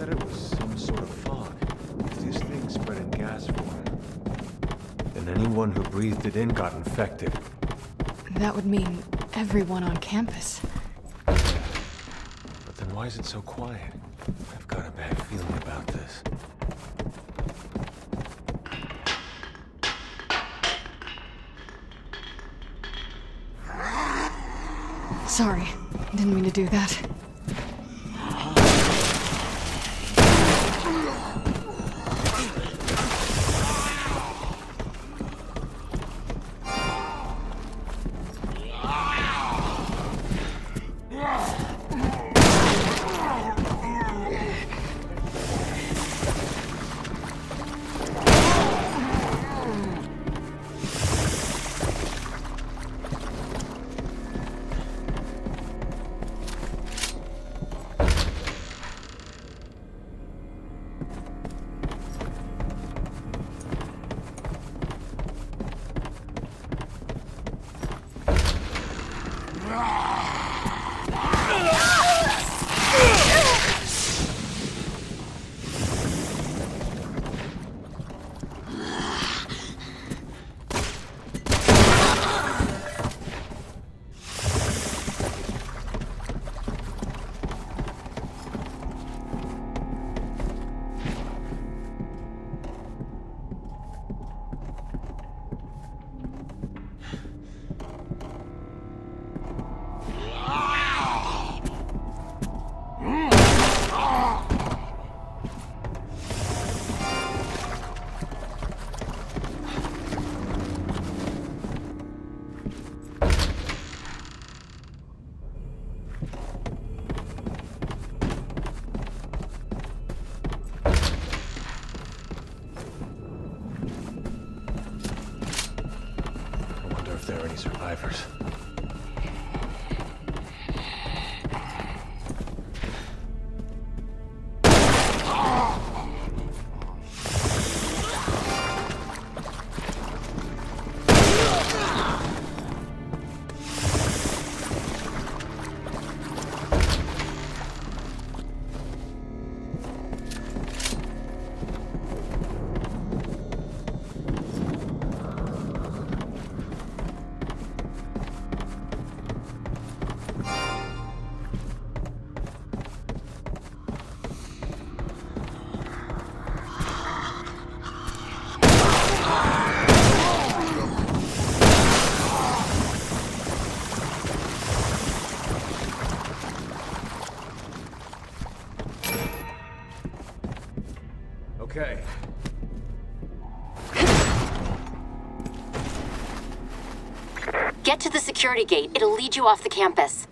said it was some sort of fog. This thing spread in gas form. And anyone who breathed it in got infected. That would mean everyone on campus. But then why is it so quiet? I've got a bad feeling about this. Sorry, didn't mean to do that. If there are any survivors. Okay. Get to the security gate. It'll lead you off the campus.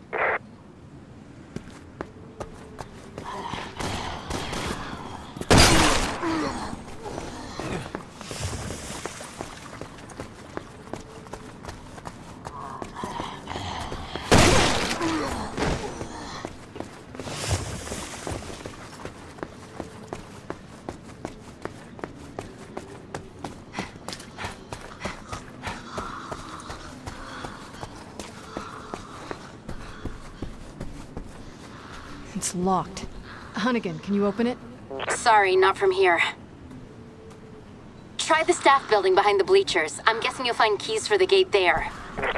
It's locked. Hunnigan, can you open it? Sorry, not from here. Try the staff building behind the bleachers. I'm guessing you'll find keys for the gate there.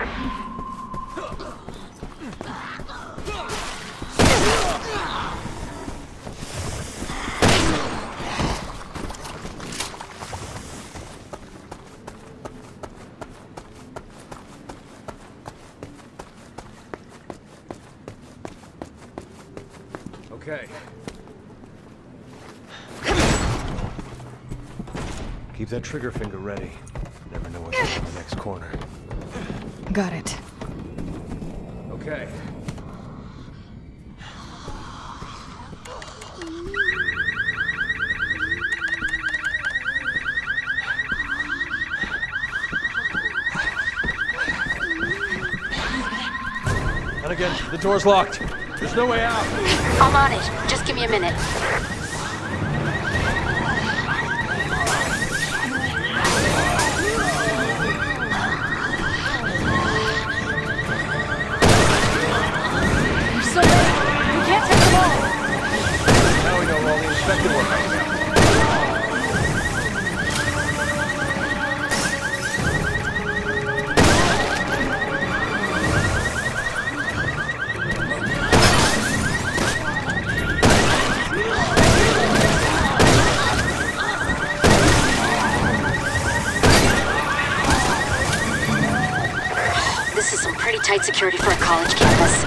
Okay. Keep that trigger finger ready. Never know what's around the next corner. Got it. Okay. And again, the door's locked. There's no way out. I'm on it. Just give me a minute. You're so ready. We can't take them all. Now we know where all the expected one right now. This is some pretty tight security for a college campus.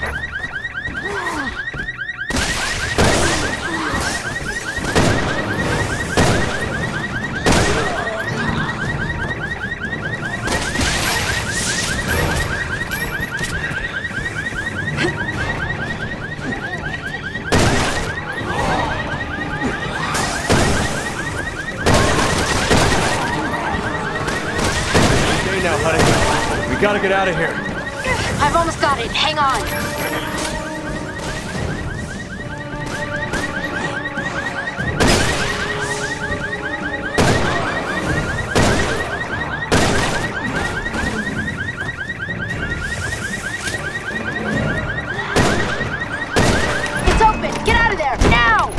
Okay now, honey. We gotta get out of here. I've almost got it. Hang on. It's open. Get out of there now.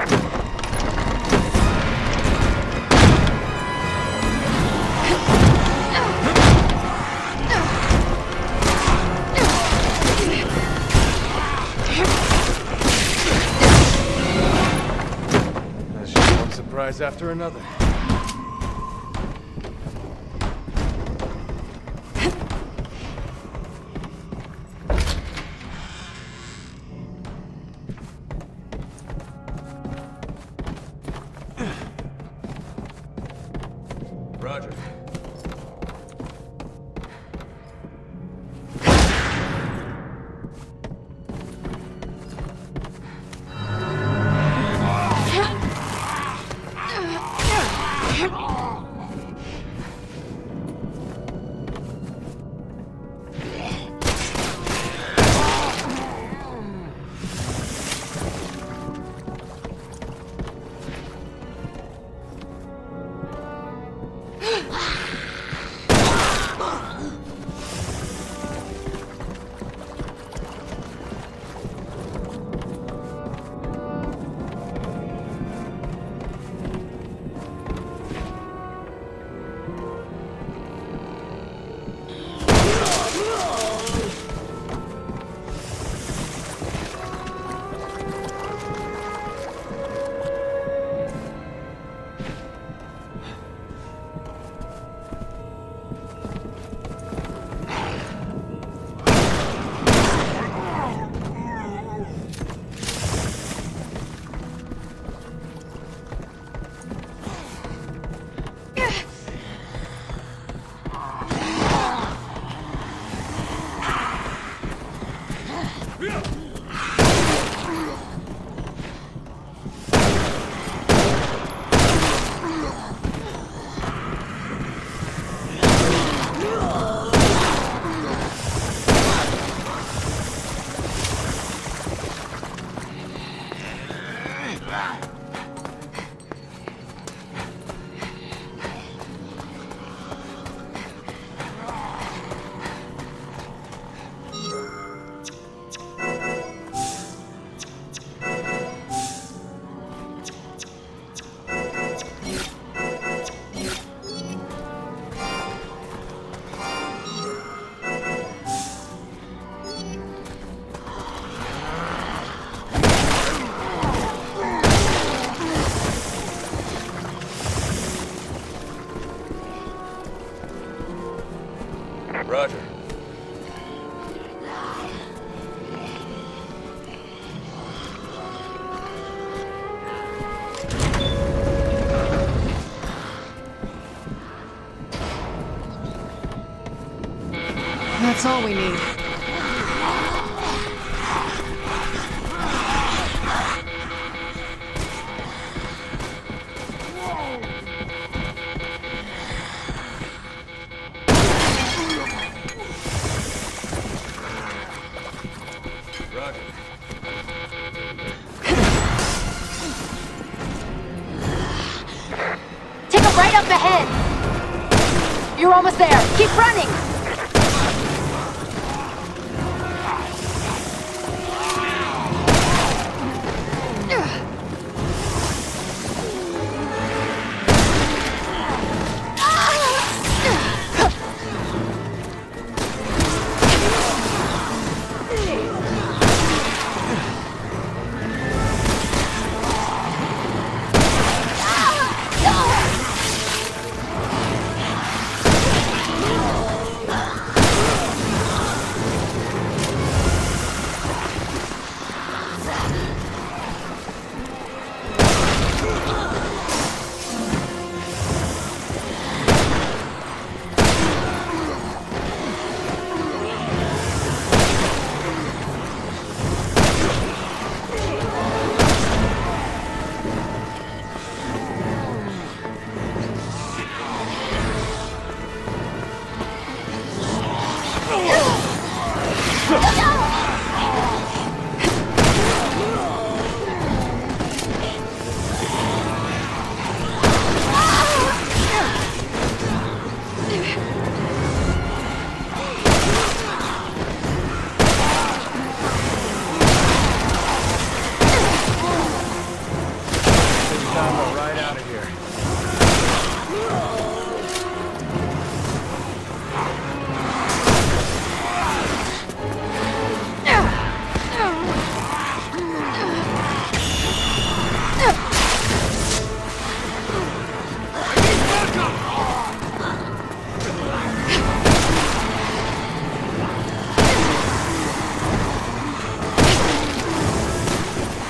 That's just one surprise after another. Roger. Roger. That's all we need. Take a right up ahead. You're almost there. Keep running.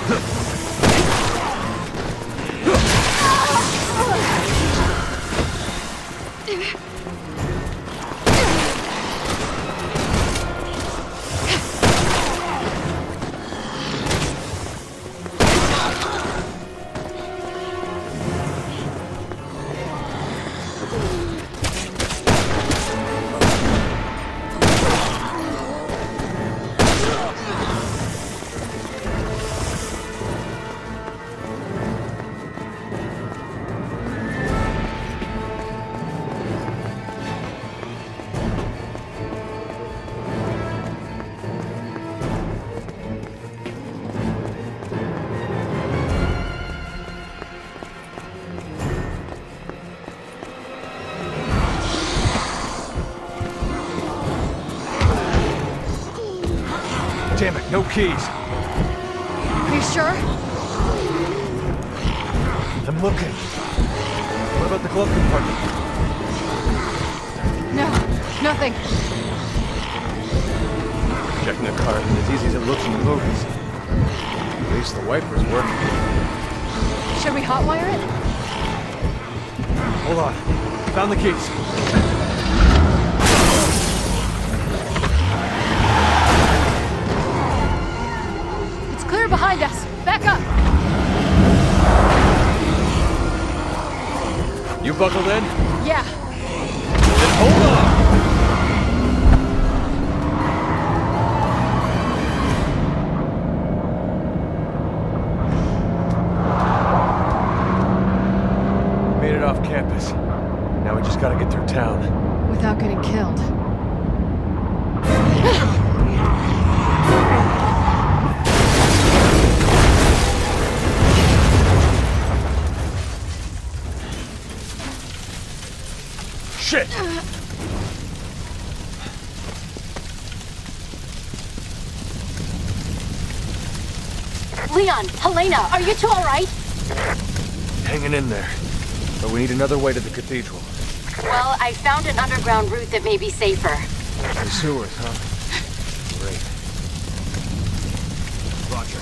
Damn it, no keys. Are you sure? I'm looking. What about the glove compartment? No, nothing. Checking the car isn't as easy as it looks in the movies. At least the wiper's working. Should we hotwire it? Hold on. Found the keys. It's clear behind us. Back up. You buckled in? Yeah. Then hold on! Made it off campus. Now we just gotta get through town. Without getting killed. Shit! Leon, Helena, are you two all right? Hanging in there. But we need another way to the cathedral. Well, I found an underground route that may be safer. The sewers, huh? Great. Roger.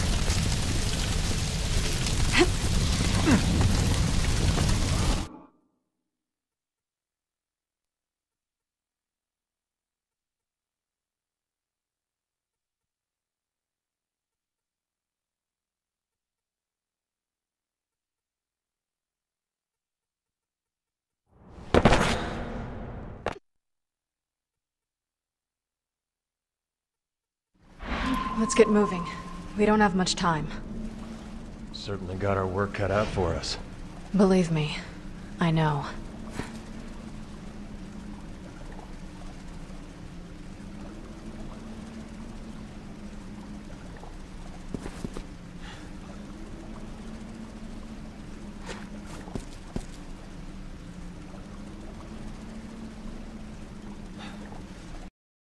Let's get moving. We don't have much time. Certainly got our work cut out for us. Believe me, I know.